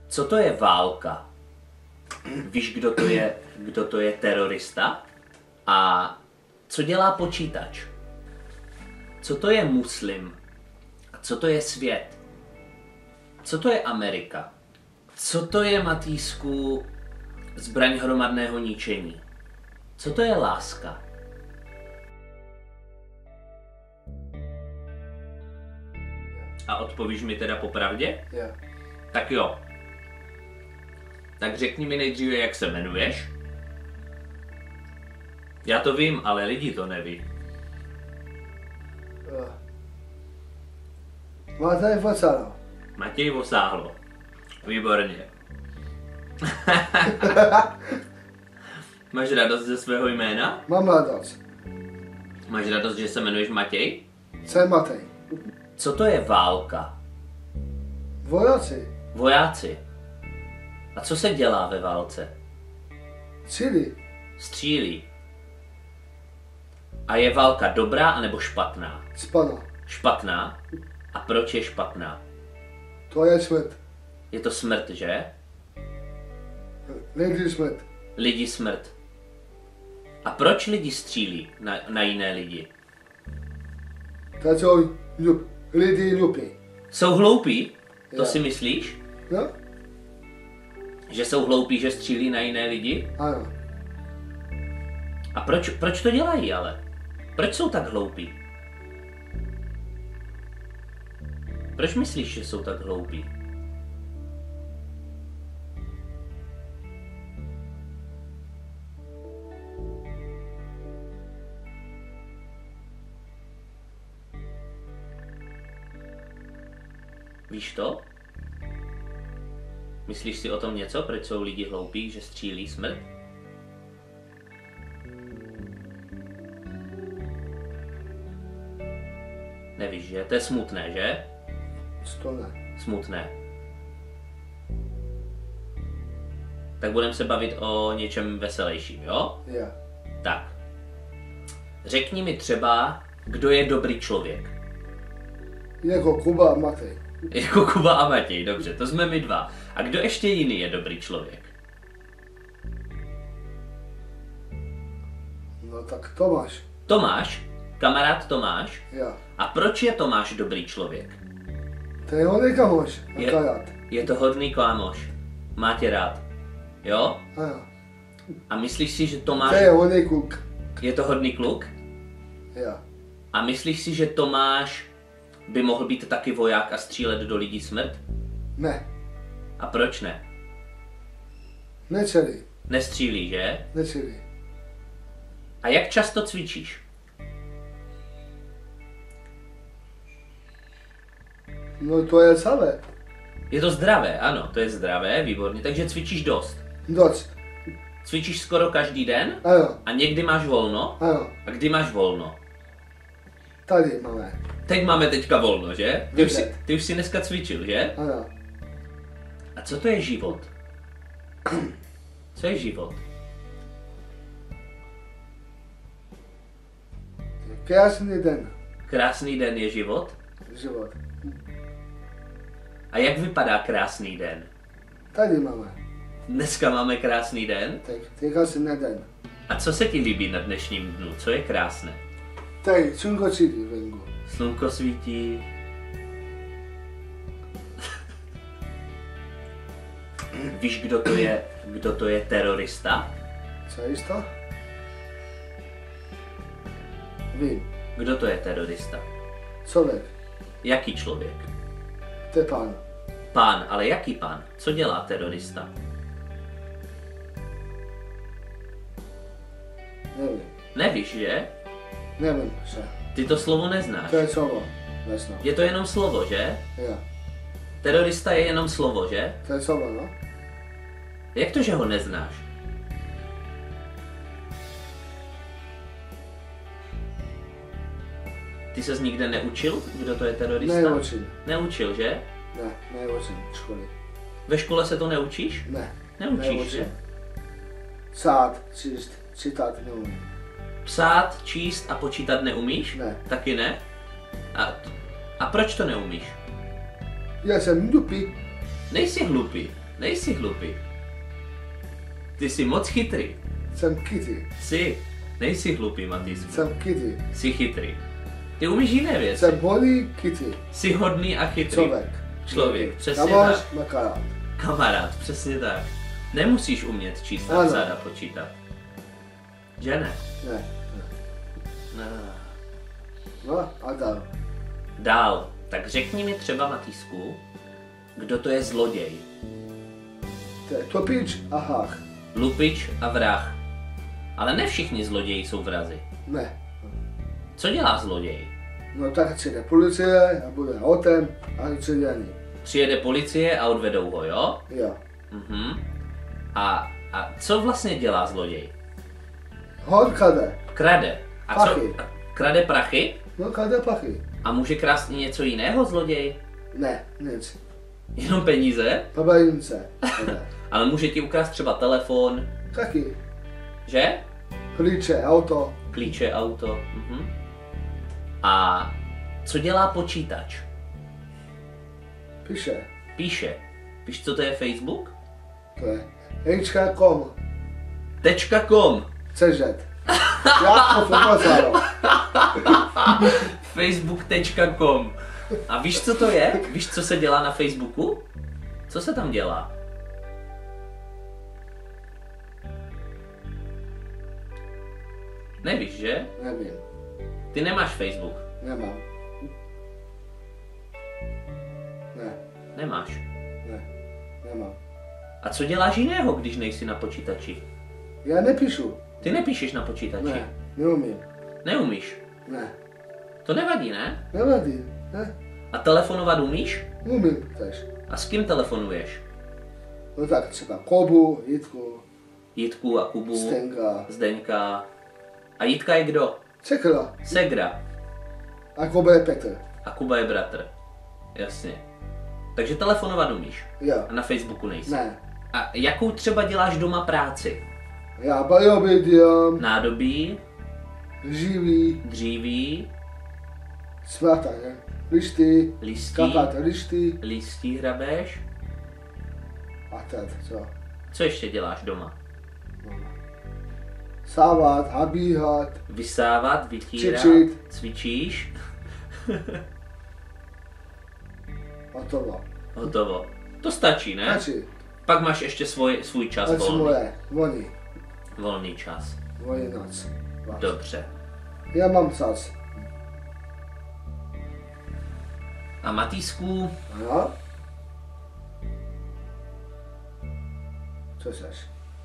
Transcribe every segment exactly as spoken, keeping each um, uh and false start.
Co to je válka? Víš, kdo to je, kdo to je terorista? A co dělá počítač? Co to je muslim? A co to je svět? Co to je Amerika? Co to je, Matýsku, zbraň hromadného ničení? Co to je láska? A odpovíš mi teda popravdě? Jo. Tak jo. Tak řekni mi nejdříve, jak se jmenuješ. Já to vím, ale lidi to neví. Jo. Máte Vosálo. Matěj Vosáhlo. Výborně. Máš radost ze svého jména? Mám radost. Máš radost, že se jmenuješ Matěj? Jsem Matej. Co to je válka? Vojáci. Vojáci. A co se dělá ve válce? Cíli. Střílí. A je válka dobrá anebo špatná? Spada. Špatná? A proč je špatná? To je smrt. Je to smrt, že? Lidi smrt. Lidi smrt. A proč lidi střílí na, na jiné lidi? To jsou ljub, lidi hlupí. Jsou hloupí? To Jo. si myslíš? Jo? Že jsou hloupí, že střílí na jiné lidi? Ano. A proč, proč to dělají ale? Proč jsou tak hloupí? Proč myslíš, že jsou tak hloupí? Víš to? Myslíš si o tom něco, proč jsou lidi hloupí, že střílí smrt? Nevíš, že? To je smutné, že? To ne. Smutné. Tak budeme se bavit o něčem veselějším, jo? Jo. Tak. Řekni mi třeba, kdo je dobrý člověk. Jako Kuba a Matej. Jako Kuba a Matěj, dobře, to jsme my dva. A kdo ještě jiný je dobrý člověk? No tak Tomáš. Tomáš? Kamarád Tomáš? Jo. A proč je Tomáš dobrý člověk? To je hodný kamoš. Je- Akorát. Je to hodný kámoš. Má tě rád. Jo? Ano. A myslíš si, že Tomáš To je hodný kluk. je to hodný kluk? Jo. A myslíš si, že Tomáš by mohl být taky voják a střílet do lidí smrt? Ne. A proč ne? Necelý. Nestřílí, že? Necelý. A jak často cvičíš? No to je celé. Je to zdravé, ano, to je zdravé, výborně, takže cvičíš dost. Dost. Cvičíš skoro každý den Ano. a někdy máš volno. Ano. A kdy máš volno? Tady máme. Teď máme teďka volno, že? Ty už, si, Vůbec. ty už si dneska cvičil, že? Ano. A co to je život? Co je život? Krásný den. Krásný den je život? Život. A jak vypadá krásný den? Tady máme. Dneska máme krásný den? Tak, to je krásný den. A co se ti líbí na dnešním dnu? Co je krásné? Tady, slunko svítí venku. Slunko svítí. Víš, kdo to je, kdo to je terorista? Co je to? Vím. Kdo to je terorista? Člověk. Jaký člověk? To je pán. Pán, ale jaký pán? Co dělá terorista? Nevím. Nevíš, že? Nevím se. Ty to slovo neznáš. To je slovo. Vesno. Je to jenom slovo, že? Jo. Terorista je jenom slovo, že? To je slovo, no? Jak to, že ho neznáš? Ty ses nikde neučil, kdo to je terorista? Neučím. Neučil, že? Ne, neučím v škole. Ve škole se to neučíš? Ne. Neučíš, Neučím. že? Psát, číst, čítat neumím. Psát, číst a počítat neumíš? Ne. Taky ne? A, a proč to neumíš? Já jsem hlupý. Nejsi hlupý. Nejsi hloupý. Ty jsi moc chytrý. Jsem chytrý. Jsi. Nejsi hloupý, Matýsku. Jsem chytrý. Jsi chytrý. Ty umíš jiné věci. Jsem hodný chytrý. Jsi hodný a chytrý. Člověk. Člověk, přesně Kamarád, tak. kamarád. Kamarád, přesně tak. Nemusíš umět číst a Ano. psát a počítat. Že ne? Ne. No. No a dál. Dál. Tak řekni mi třeba, Matýsku, kdo to je zloděj. To je topič a hách. Lupič a vrah. Ale ne všichni zloději jsou vrazi. Ne. Co dělá zloděj? No tak přijde policie a bude autem a co dělá. Přijede policie a odvedou ho, jo? Jo. Mhm. A, a co vlastně dělá zloděj? Hod kade. Krade. A Prachy. co? A krade prachy? No kade pachy. A může krást i něco jiného zloděj? Ne, nic. Jenom peníze? Babajince. Ale může ti ukrást třeba telefon, Taky. že? Klíče, auto. Klíče, auto. Mhm. A co dělá počítač? Píše. Píše. Víš, co to je Facebook? To je hejčka tečka com. Tečka com. Cežet. Jako Fumazaro. Facebook tečka com. A víš, co to je? Víš, co se dělá na Facebooku? Co se tam dělá? Nevíš, že? Nevím. Ty nemáš Facebook. Nemám. Ne. Nemáš. Ne. Nemám. A co děláš jiného, když nejsi na počítači? Já nepíšu. Ty nepíšeš na počítači. Ne. Neumím. Neumíš. Ne. To nevadí, ne? Nevadí. Ne. A telefonovat umíš? Umím tež. A s kým telefonuješ? No tak třeba Kobu, Jitku, Jitku a Kubu, Stenka, Zdeňka. A Jitka je kdo? Cekla. Segra. A Koba je Petr. A Kuba je bratr. Jasně. Takže telefonovat umíš. Jo. A na Facebooku nejsi. Ne. A jakou třeba děláš doma práci? Já bajoby dělám, Nádobí, živý, dříví, smata, ne? Lišty, listí, kapat lišty listí hrabeš. a tak, co? Co ještě děláš doma? Sávat, habíhat, Vysávat, vytírat, Cvičit. cvičíš, hotovo. hotovo. To stačí, ne? Stačí. Pak máš ještě svůj, svůj čas Stačí volný. moje, voní, Volný čas. moje noc. Vás. Dobře. Já mám čas. A Matýsku, Ano? Co seš?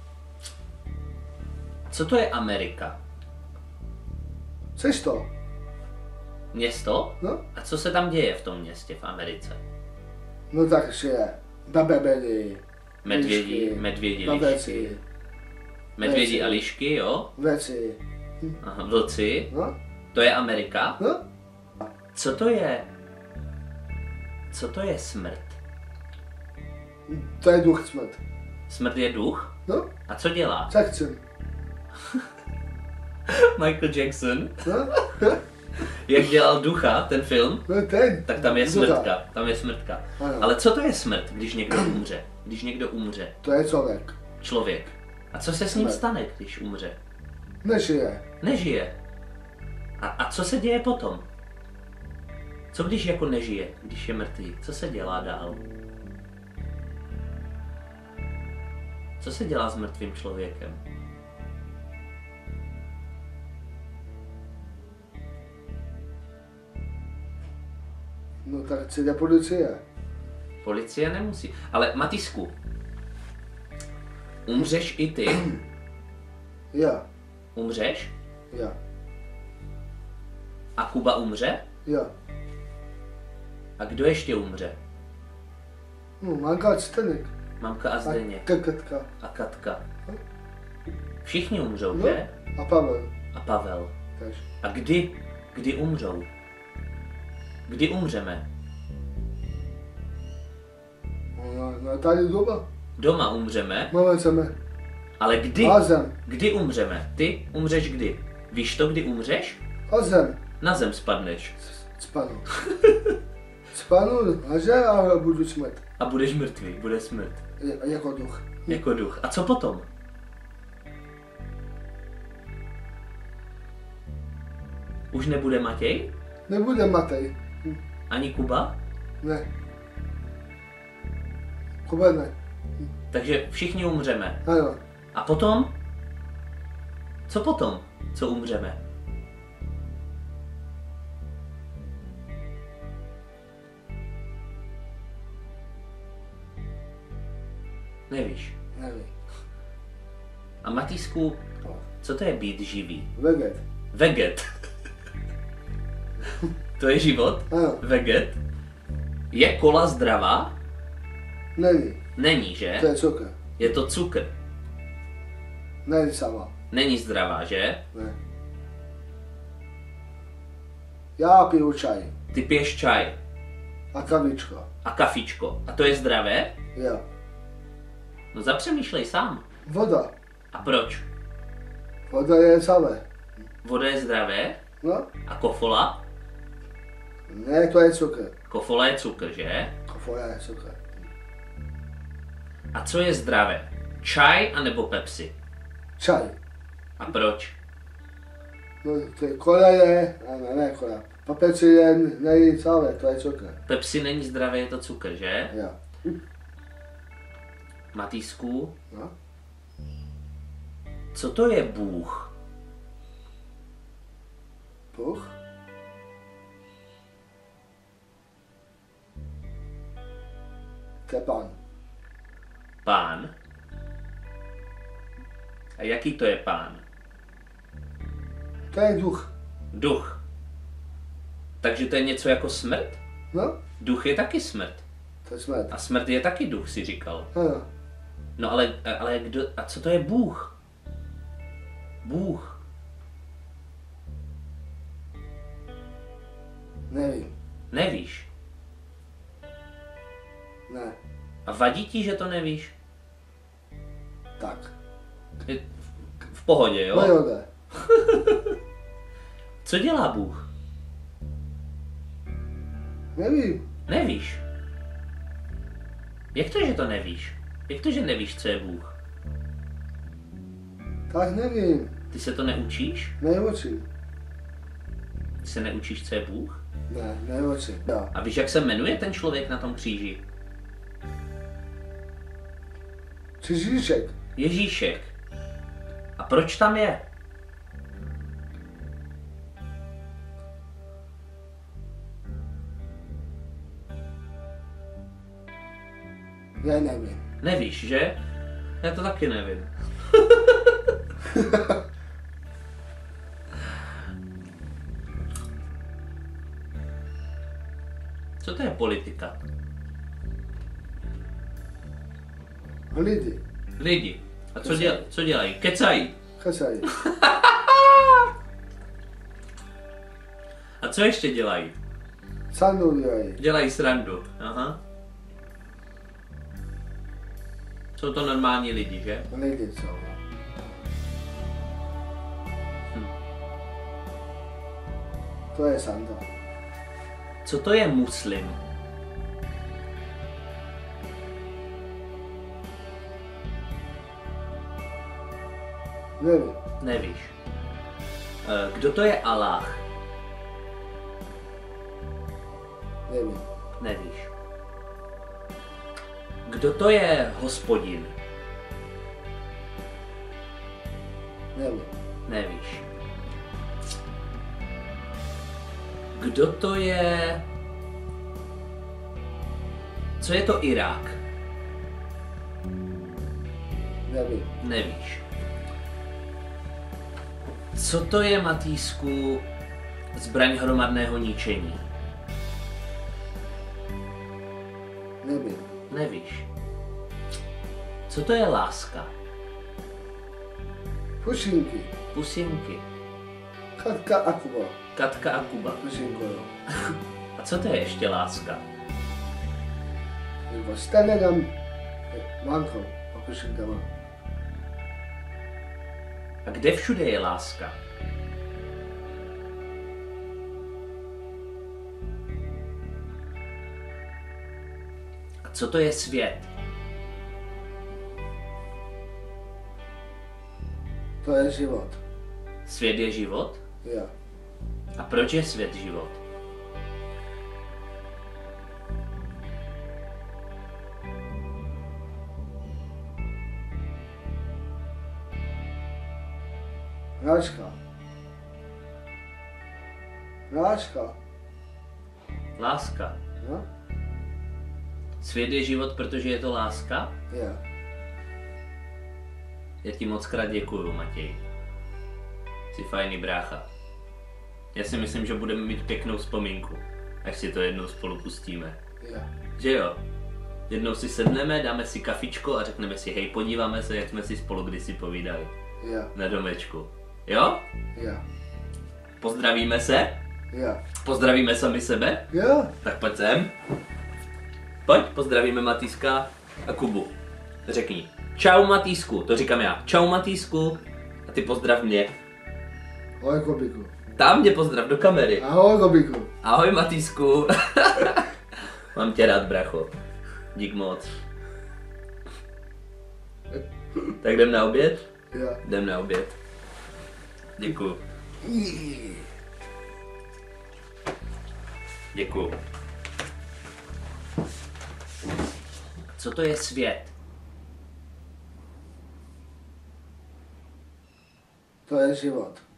co to je Amerika? Seš to? Město? No? A co se tam děje v tom městě v Americe? No takže babebedy, Medvědi, lišky, medvědi, lišky. babeci, Medvědi Věci. a lišky, jo? věci. Aha, vlci. No? To je Amerika. No? Co to je? Co to je smrt? To je duch smrt. Smrt je duch? No? A co dělá? Jackson. Michael Jackson. No? Jak dělal ducha, ten film, No ten. tak tam je Ducha. smrtka. Tam je smrtka. Ano. Ale co to je smrt, když někdo umře? Když někdo umře? To je člověk. Člověk. A co se s ním Smrt. stane, když umře? Nežije. Nežije. A, a co se děje potom? Co když jako nežije, když je mrtvý? Co se dělá dál? Co se dělá s mrtvým člověkem? No tak přijde policie. Policie nemusí. Ale Matýsku, umřeš i ty? Já. Umřeš? Já. A Kuba umře? Já. A kdo ještě umře? No, Manka Čtenek. Mamka a A Zdeněk. Katka. A Katka. Všichni umřou, No? že? A Pavel. A Pavel. Tež. A kdy? Kdy umřou? Kdy umřeme? No, no tady doba. Doma umřeme, Máme chceme. ale kdy? A zem. Kdy umřeme? Ty umřeš kdy? Víš to, kdy umřeš? A zem. Na zem spadneš. Spanu. Spanu na žer a budu smrt. A budeš mrtvý, bude smrt. Je, jako duch. Jako duch. A co potom? Už nebude Matěj? Nebude Matej. Ani Kuba? Ne. Kuba ne. Takže všichni umřeme. Ano. A potom? Co potom, co umřeme? Nevíš. Nevím. A Matýsku, co to je být živý? Veget. Veget. To je život? Ano. Veget. Je kola zdravá? Není. Není, že? To je cukr. Je to cukr. Není sama. Není zdravá, že? Ne. Já piju čaj. Ty piješ čaj A kavičko. a kafičko. A to je zdravé? Jo. No zapřemýšlej sám. Voda. A proč? Voda je samé. Voda je zdravé? No? A kofola? Ne, to je cukr. Kofola je cukr, že? Kofola je cukr. A co je zdravé? Čaj anebo Pepsi? Čaj. A proč? No, to je kola je, ano, ne kola. Papeci je, není samé, to je cukr. Pepsi není zdravé, je to cukr, že? Jo. Matýsku, No? co to je Bůh? Bůh? To je pán. Pán. A jaký to je pán? To je duch. Duch. Takže to je něco jako smrt? No? Duch je taky smrt. To je smrt. A smrt je taky duch, si říkal. Ano. No ale, ale kdo, a co to je Bůh? Bůh. Nevím. Nevíš. Ne. A vadí ti, že to nevíš? Tak. Je v, v pohodě, jo? No jo, ne. Co dělá Bůh? Nevím. Nevíš. Jak to, že to nevíš? Jak to, že nevíš, co je Bůh? Tak nevím. Ty se to neučíš? Neučím. Ty se neučíš, co je Bůh? Ne, neučím. Jo. A víš, jak se jmenuje ten člověk na tom kříži? Čižíšek. Ježíšek. A proč tam je? Já nevím. Nevíš, že? Já to taky nevím. Co to je politika? Lidi. Lidi. A co, Kecají. děl, co dělají? Kecají. Kecají. A co ještě dělají? Sandu dělají. Dělají srandu. Aha. Jsou to normální lidi, že? Lidi jsou. Hm. To je sanda. Co to je muslim? Nevím. Nevíš. Eh, Kdo to je Allah? Nevím. Nevíš. Kdo to je Hospodin? Nevím. Nevíš. Kdo to je... Co je to Irák? Nevím. Nevíš. Co to je, Matýsku, zbraň hromadného ničení? Nevím. Nevíš. Co to je láska? Pušinky. Pusinky. Katka a Kuba. Katka a Kuba. Pušinko, jo. A co to je ještě láska? Nebo stane tam manko a pušinkama. A kde všude je láska? A co to je svět? To je život. Svět je život? Jo. A proč je svět život? Láska. Láska. Láska. No? Svět je život, protože je to láska? Jo. Já ti moc krát děkuju, Matěj. Jsi fajný brácha. Já si myslím, že budeme mít pěknou vzpomínku, až si to jednou spolu pustíme. Jo. Že jo? Jednou si sedneme, dáme si kafičko a řekneme si, hej, podíváme se, jak jsme si spolu kdysi povídali. Jo. Na domečku. Jo? Jo. Pozdravíme se? Jo. Pozdravíme sami sebe? Jo. Tak pojď sem. Pojď, pozdravíme Matýska a Kubu. Řekni. Čau Matýsku, to říkám já. Čau Matýsku. A ty pozdrav mě. Ahoj, Kobiku. Tam mě pozdrav do kamery. Ahoj, Kobiku. Ahoj Matýsku. Mám tě rád, bracho. Dík moc. Tak jdem na oběd? Jo. Jdem na oběd. Děkuju. Děkuju. Co to je svět? To je život.